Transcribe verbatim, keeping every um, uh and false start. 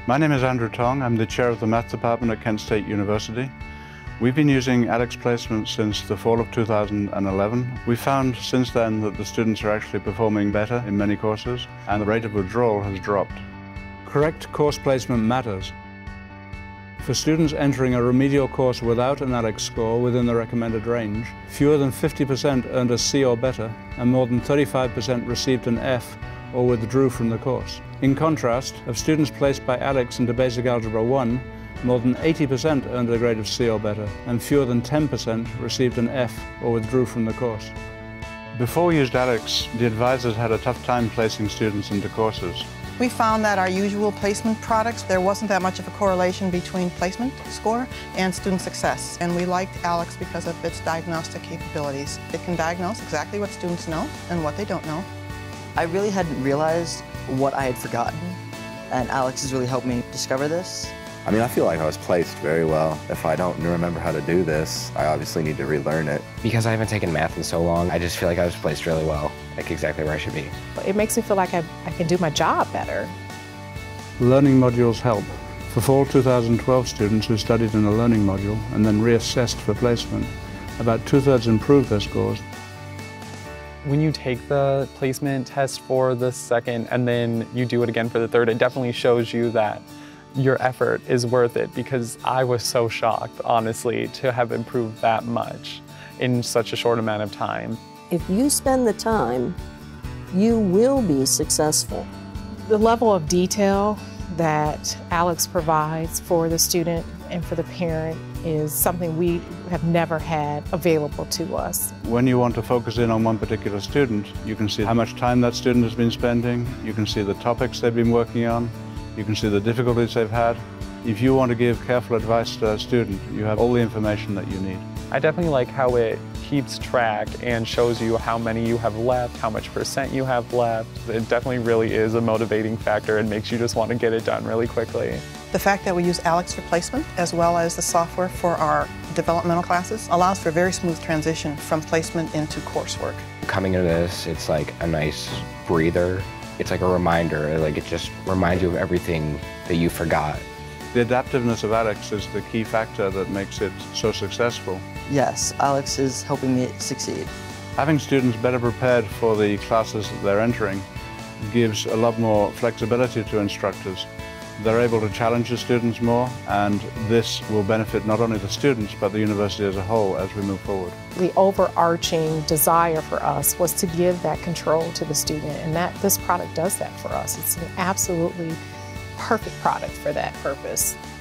My name is Andrew Tong. I'm the chair of the math department at Kent State University. We've been using ALEKS placement since the fall of two thousand eleven. We found since then that the students are actually performing better in many courses and the rate of withdrawal has dropped. Correct course placement matters. For students entering a remedial course without an ALEKS score within the recommended range, fewer than fifty percent earned a C or better and more than thirty-five percent received an F or withdrew from the course. In contrast, of students placed by ALEKS into Basic Algebra one, more than eighty percent earned a grade of C or better, and fewer than ten percent received an F or withdrew from the course. Before we used ALEKS, the advisors had a tough time placing students into courses. We found that our usual placement products, there wasn't that much of a correlation between placement score and student success. And we liked ALEKS because of its diagnostic capabilities. It can diagnose exactly what students know and what they don't know. I really hadn't realized what I had forgotten, and ALEKS has really helped me discover this. I mean, I feel like I was placed very well. If I don't remember how to do this, I obviously need to relearn it. Because I haven't taken math in so long, I just feel like I was placed really well, like exactly where I should be. It makes me feel like I, I can do my job better. Learning modules help. For fall two thousand twelve students who studied in a learning module and then reassessed for placement, about two-thirds improved their scores. When you take the placement test for the second and then you do it again for the third, it definitely shows you that your effort is worth it, because I was so shocked, honestly, to have improved that much in such a short amount of time. If you spend the time, you will be successful. The level of detail that ALEKS provides for the student and for the parent is something we have never had available to us. When you want to focus in on one particular student, you can see how much time that student has been spending, you can see the topics they've been working on, you can see the difficulties they've had. If you want to give careful advice to that student, you have all the information that you need. I definitely like how it keeps track and shows you how many you have left, how much percent you have left. It definitely really is a motivating factor and makes you just want to get it done really quickly. The fact that we use ALEKS for placement, as well as the software for our developmental classes, allows for a very smooth transition from placement into coursework. Coming into this, it's like a nice breather. It's like a reminder, like it just reminds you of everything that you forgot. The adaptiveness of ALEKS is the key factor that makes it so successful. Yes, ALEKS is helping me succeed. Having students better prepared for the classes that they're entering gives a lot more flexibility to instructors. They're able to challenge the students more, and this will benefit not only the students but the university as a whole as we move forward. The overarching desire for us was to give that control to the student, and that this product does that for us. It's an absolutely perfect product for that purpose.